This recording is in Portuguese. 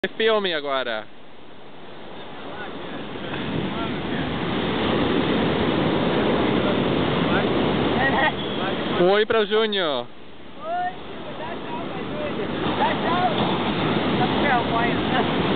Filme agora. Oi para o Júnior. Oi, dá tchau pra Júnior. Dá tchau. Dá tchau, mãe.